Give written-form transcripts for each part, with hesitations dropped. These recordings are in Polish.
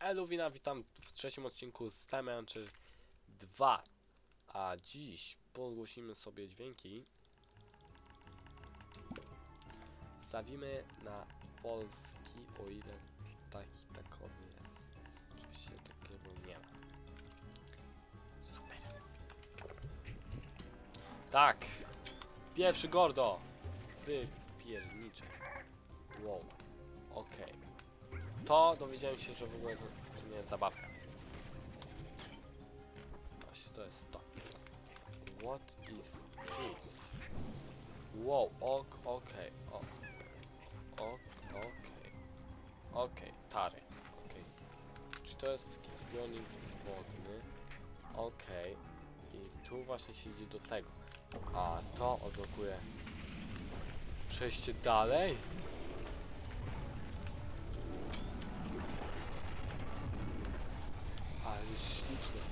Eluwina, witam w trzecim odcinku z Time Rancher 2. A dziś podgłosimy sobie dźwięki. Stawimy na polski, o ile taki takowy jest. Oczywiście takiego nie ma. Super. Tak. Pierwszy Gordo. Wypierniczę. Wow. Okej. To dowiedziałem się, że w ogóle to nie jest zabawka. Właśnie to jest to. What is this? Wow, okej. Okej, tary. Okej. Czy to jest taki zbiornik wodny? Okej. I tu właśnie się idzie do tego. A to odblokuje przejście dalej? Ale śliczne.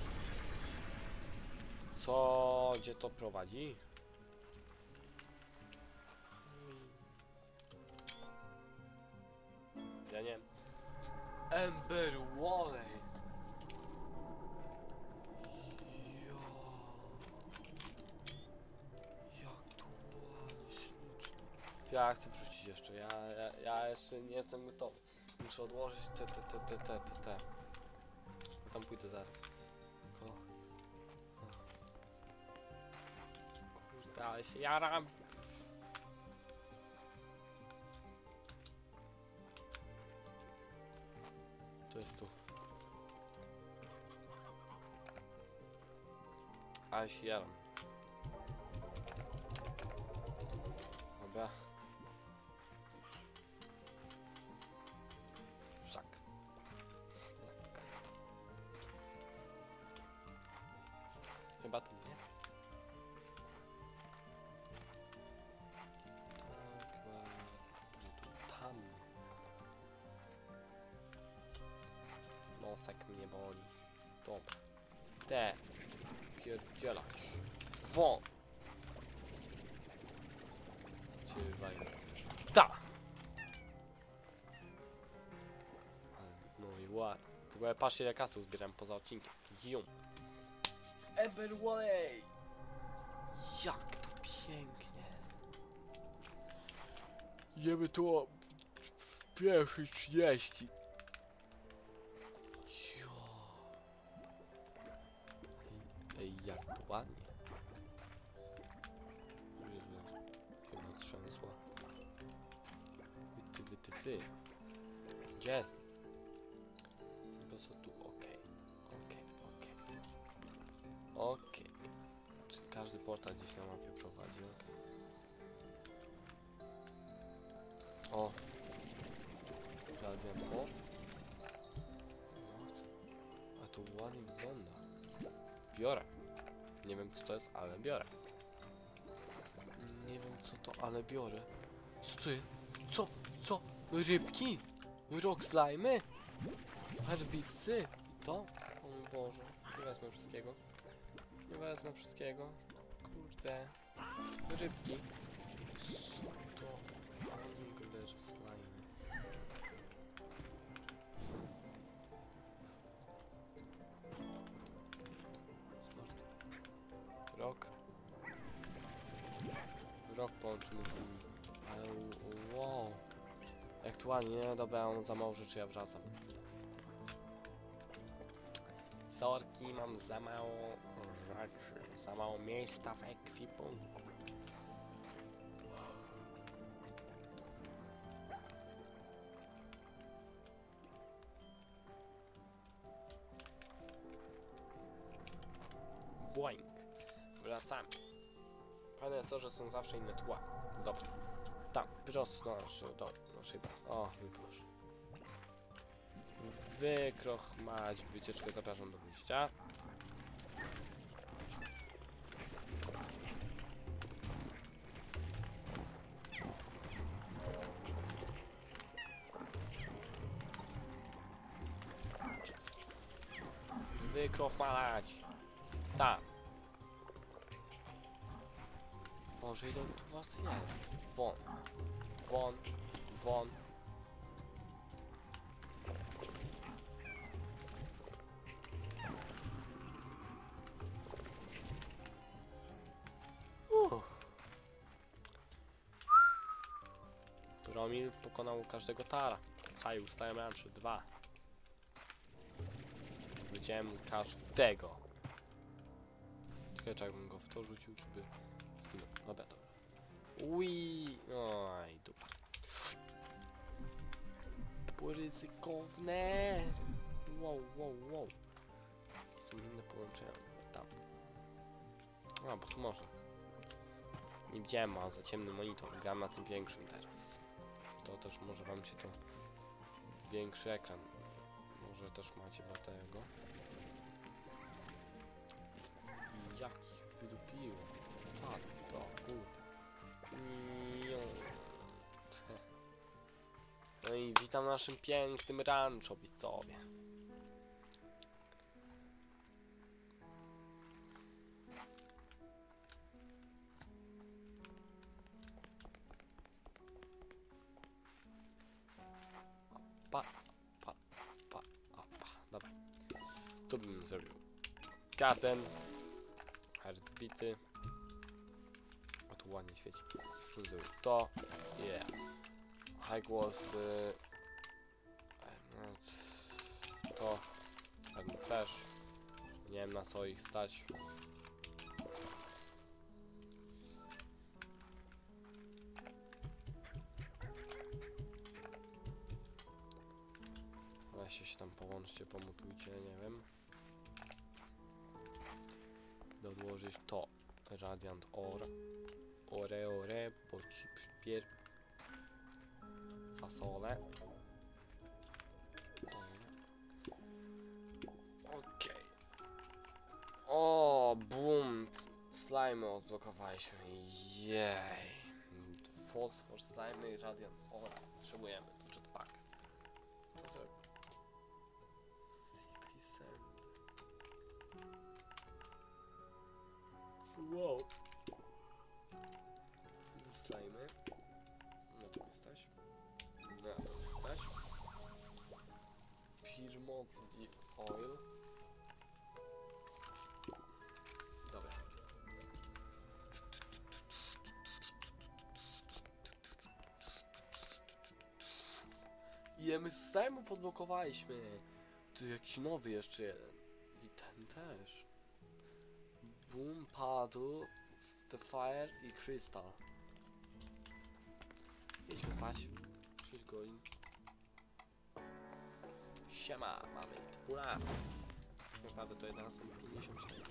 Co? Gdzie to prowadzi? Ja nie wiem. Ember Walley. Jak to ładnie, ślicznie. Ja chcę wrzucić jeszcze. Ja jeszcze nie jestem gotowy. Muszę odłożyć te. Tam pójdę zaraz. Kurde, ale się jaram. To jest tu. Ale się jaram. Dobra. Szak. Chyba tu nie. Tam. Nosek mnie boli. Dobra. Te. Pierdzielać. Won. Cię wywalił. Ta! No i ładnie. W ogóle patrzcie, ile kasy uzbieram poza odcinkiem. Jum. Ember Walley! Jak to pięknie. Jemy tu w pierwszych 30. Ej, jak to ładnie. Się zatrzęsła. Wy. Gdzie jest? Po prostu tu, okej. Czy każdy portal gdzieś na mapie prowadzi? Okej. O! Guardian Port? A to ładnie wygląda. Biorę. Nie wiem co to jest, ale biorę. Nie wiem co to, ale biorę. Co to jest? Co? Rybki? Rock slimy? Herbicy? I to? O mój Boże. Nie wezmę wszystkiego. Kurde. Rybki. Co to? Angler slimy. Rok połączymy z nimi. Ale wow. Aktualnie, nie? Dobra, on za mało rzeczy, ja wracam. Sorki, mam za mało rzeczy. Za mało miejsca w ekwipunku. Boing. Wracamy. Fajne jest to, że są zawsze inne tła. Dobra. Tam, prosto do naszej bazy. O, mój Boże. Wykrochmać wycieczkę, zapraszam do wyjścia. Wykrochmalać. Tak. Boże, ile tu was jest? Won. Romil pokonał każdego Tara. Haj, ustałem ranczy 2. Widziałem każdego. Czekaj, czy jakbym go w to rzucił, czy by... No, dobra, dobra. Ui, oj, dupa. Było ryzykowne. Wow, wow, wow. Są inne połączenia. Tam. A, bo może. Nie widziałem, mam za ciemny monitor. Gram na tym większym teraz. To też może wam się to... Większy ekran. Może też macie dlatego. I jak ich wydupiło. A to, kurde. No i witam w naszym pięknym rancho, widzowie. Pa, pa, pa, pa. Dobra. Tu bym zrobił garden. Heartbeaty. O, tu ładnie świeci. Tu zrobił to. Yeah. High głosy. To. Też. Nie wiem, na co ich stać. Weźcie się tam połączcie, pomutujcie, nie wiem. Odłożyć to. Radiant Ore. Ore, bo ci przypier... Fasole. Okej. O, boom! Slime odblokowaliśmy. Jej. Fosfor, slime i radiant ora. Potrzebujemy to jetpack. Co zrobię? Sickly sand. Wow. Slime. No tu jesteś. No tu jesteś. Pirmoz i oil. Dobra. Jemy slime'ów odblokowaliśmy. Tu jakiś nowy jeszcze jeden. I ten też. Boom, padł. The Fire i Crystal. Idźmy spać. 6 godzin. Siema, mamy 12. Tak naprawdę to 11:54.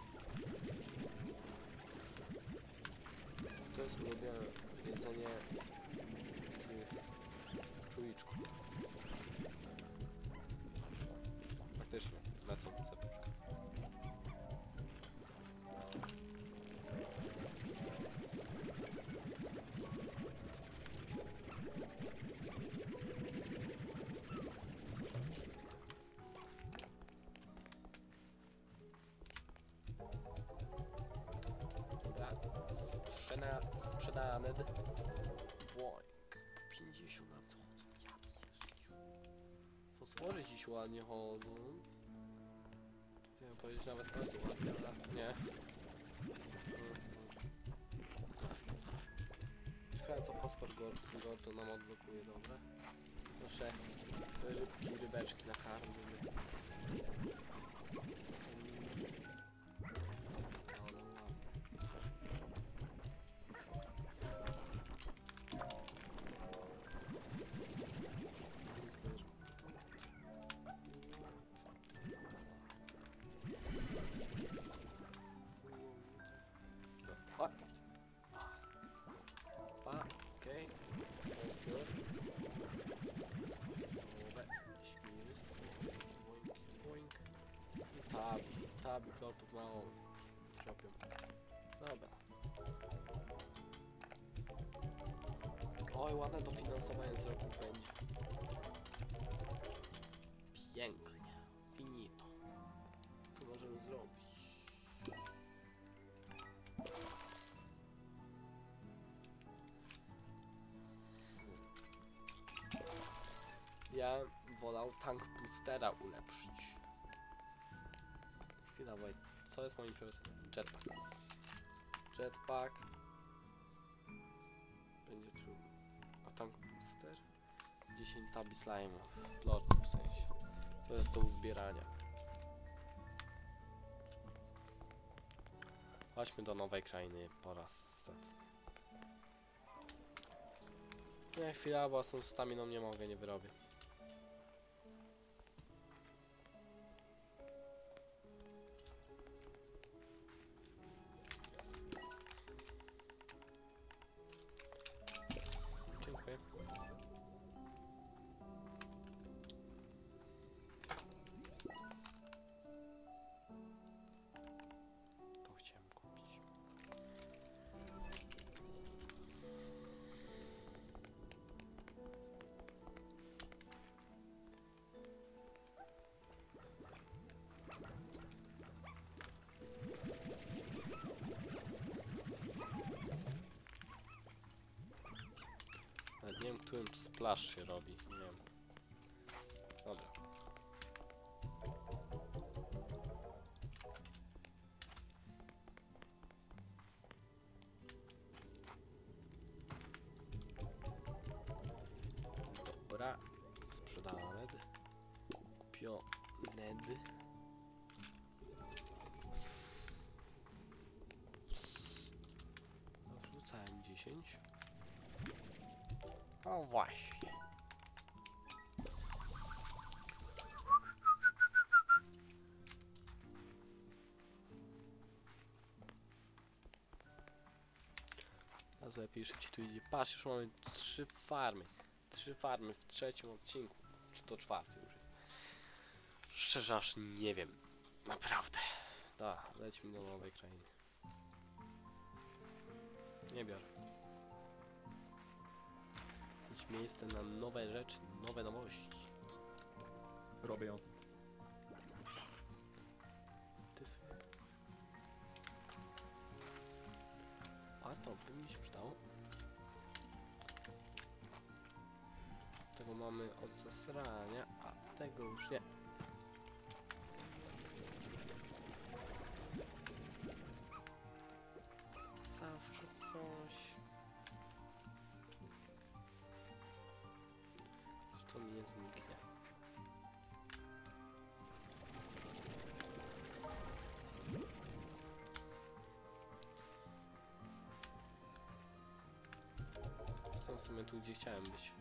To jest ulubione jedzenie tych króliczków. Faktycznie, lecą serduszka. Dobra, sprzedane. Boing. Po 50 nawet chodzą. Ja pierdziu. Fosfory dziś ładnie chodzą. Chciałem powiedzieć nawet bardzo ładnie, ale nie. Ciekawe co fosfor Gordo nam odblokuje, dobra? Proszę, rybki, rybeczki nakarmimy. Okej, to jest good. Boink. Tabi, plotów mało tropią. Dobra. Oj, ładne dofinansowanie z roku będzie. Pięknie. Finito. Co możemy zrobić? Ja wolał tank boostera ulepszyć. Chwila, wait. Co jest moim priorytetem? Jetpack. Jetpack. Będzie trudno. A tank boost. monster. 10 tabi slime'ów. Lorków w sensie. To jest do uzbierania. Chodźmy do nowej krainy po raz setny. Nie, chwila, bo z tą staminą nie mogę, nie wyrobię. Dziękuję. To chciałem kupić. Nawet nie wiem, którym to splash się robi. Nie wiem. Dobra. Dobra. Sprzedane. Kupione. Wrzucałem 10. O właśnie. Teraz lepiej szybciej tu idzie. Patrz, już mamy 3 farmy. 3 farmy w trzecim odcinku. Czy to czwarty już jest. Szczerze aż nie wiem. Naprawdę. Da, lećmy do nowej krainy. Nie biorę. Chcę mieć miejsce na nowe rzeczy, nowe nowości. Robię ją. Tyfy. A to by mi się przydało. Tego mamy od zasrania, a tego już nie. Zawsze coś. Że to mi nie zniknie. Jestem w sumie tu, gdzie chciałem być.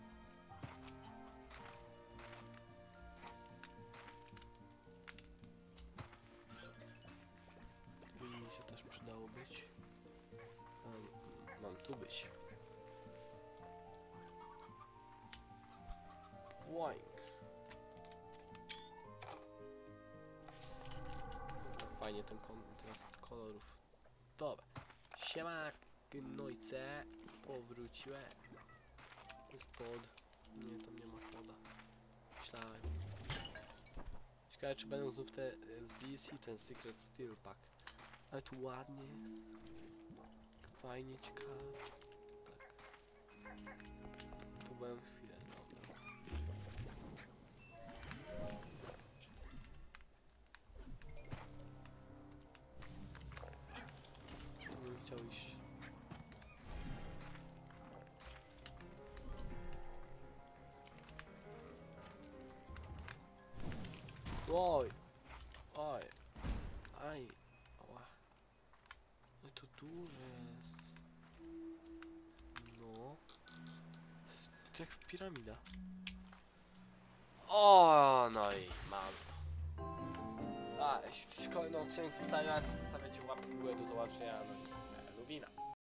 Tu mi się też przydało być. Mam tu być. Łoink. Fajnie ten kontrast kolorów. Dobra. Siema, gnojce. Powróciłem. Jest pod. Nie, tam nie ma poda. Myślałem. Ciekawe, czy będą znów te z DLC, ten Secret Steel Pack. Ale tu ładnie jest. Fajnie, ciekawe. Tak. Tu byłem chwilę, dobra. Tu bym chciał iść. Oj! Oj! Aj! Ała! Ale to duże jest. No. To jest jak piramida. O, no i mam. A, jeśli chcecie kolejny odcinek, zostawiacie łapkę w górę do zobaczenia. No i Luwina.